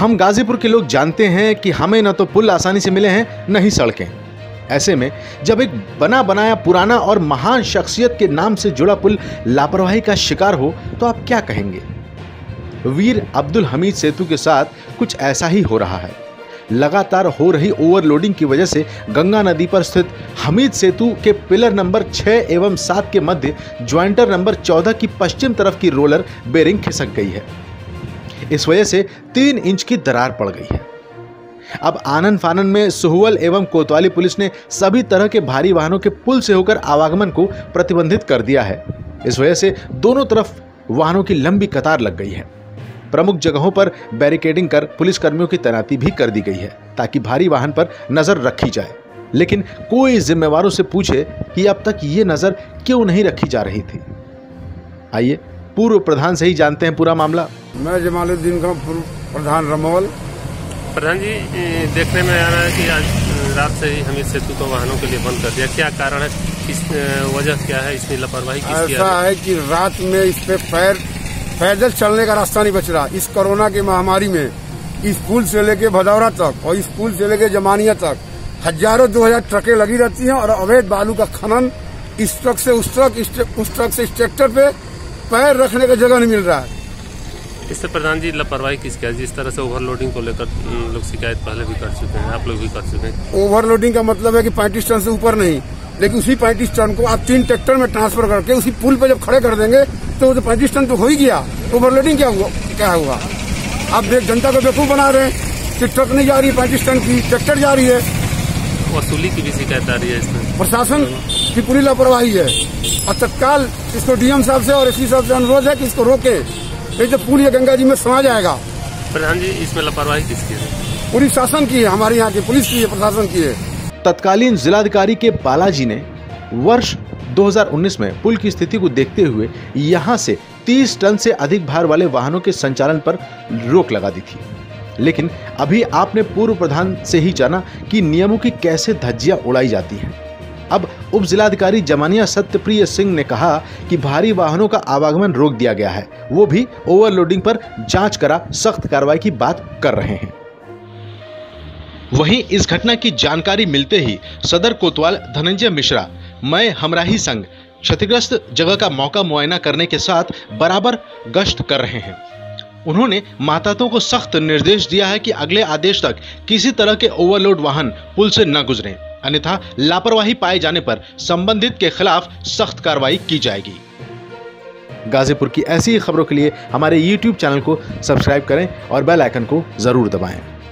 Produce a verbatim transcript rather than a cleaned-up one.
हम गाजीपुर के लोग जानते हैं कि हमें न तो पुल आसानी से मिले हैं न ही सड़कें। ऐसे में जब एक बना बनाया पुराना और महान शख्सियत के नाम से जुड़ा पुल लापरवाही का शिकार हो तो आप क्या कहेंगे? वीर अब्दुल हमीद सेतु के साथ कुछ ऐसा ही हो रहा है। लगातार हो रही ओवरलोडिंग की वजह से गंगा नदी पर स्थित हमीद सेतु के पिलर नंबर छह एवं सात के मध्य ज्वाइंटर नंबर चौदह की पश्चिम तरफ की रोलर बेरिंग खिसक गई है। इस वजह से तीन इंच की दरार पड़ गई है। अब आनन फानन में सुहवल एवं कोतवाली पुलिस ने सभी तरह के भारी वाहनों के पुल से होकर आवागमन को प्रतिबंधित कर दिया है। इस वजह से दोनों तरफ वाहनों की लंबी कतार लग गई है। प्रमुख जगहों पर बैरिकेडिंग कर पुलिसकर्मियों की तैनाती भी कर दी गई है ताकि भारी वाहन पर नजर रखी जाए। लेकिन कोई जिम्मेवारों से पूछे कि अब तक ये नजर क्यों नहीं रखी जा रही थी। आइए पूर्व प्रधान से ही जानते हैं पूरा मामला। मैं जमालुद्दीन का पूर्व प्रधान रमोल। प्रधान जी, देखने में आ रहा है कि आज रात से ही हमीद सेतु को वाहनों के लिए बंद कर दिया। क्या कारण है, किस वजह क्या है, इसमें लापरवाही किसकी? ऐसा है कि रात में इस पे पैर पैदल चलने का रास्ता नहीं बच रहा। इस कोरोना की महामारी में इस पुल से लेके भदौरा तक और इस पुल से लेके जमानिया तक हजारों दो हजार ट्रकें लगी रहती हैं और अवैध बालू का खनन इस ट्रक से उस ट्रक उस ट्रक से इस ट्रैक्टर पे पैर रखने का जगह नहीं मिल रहा है। इससे प्रधान जी लापरवाही किसकी है? जिस तरह से ओवरलोडिंग को लेकर लोग शिकायत पहले भी कर चुके हैं, आप लोग भी कर चुके हैं। ओवरलोडिंग का मतलब है कि पैंतीस टन से ऊपर नहीं, लेकिन उसी पैंतीस टन को आप तीन ट्रैक्टर में ट्रांसफर करके उसी पुल पे जब खड़े कर देंगे तो पैंतीस टन तो हो ही गया। ओवरलोडिंग क्या हुआ क्या हुआ? आप देख जनता को बेवकूफ बना रहे हैं कि ट्रक नहीं जा रही है पैंतीस टन की, ट्रैक्टर जा रही है। वसूली की भी शिकायत आ रही है इसमें। प्रशासन की पूरी लापरवाही है और तत्काल इसको डीएम साहब से और एसपी साहब से अनुरोध है कि इसको रोके, नहीं तो पुल ये गंगा जी में समा जाएगा। प्रधान जी, इसमें लापरवाही किसकी है? पूरी शासन की है, हमारे यहाँ की पुलिस की है, प्रशासन की है। तत्कालीन जिलाधिकारी के बालाजी ने वर्ष दो हज़ार उन्नीस में पुल की स्थिति को देखते हुए यहां से तीस टन से अधिक भार वाले वाहनों के संचालन पर रोक लगा दी थी। लेकिन अभी आपने पूर्व प्रधान से ही जाना कि नियमों की कैसे धज्जियां उड़ाई जाती हैं। अब उप जिलाधिकारी जमानिया सत्यप्रिय सिंह ने कहा कि भारी वाहनों का आवागमन रोक दिया गया है, वो भी ओवरलोडिंग पर जांच करा सख्त कार्रवाई की बात कर रहे हैं। वहीं इस घटना की जानकारी मिलते ही सदर कोतवाल धनंजय मिश्रा मैं हमराही संघ क्षतिग्रस्त जगह का मौका मुआयना करने के साथ बराबर गश्त कर रहे हैं। उन्होंने माताओं को सख्त निर्देश दिया है कि अगले आदेश तक किसी तरह के ओवरलोड वाहन पुल से न गुजरें, अन्यथा लापरवाही पाए जाने पर संबंधित के खिलाफ सख्त कार्रवाई की जाएगी। गाजीपुर की ऐसी खबरों के लिए हमारे यूट्यूब चैनल को सब्सक्राइब करें और बेल आइकन को जरूर दबाएं।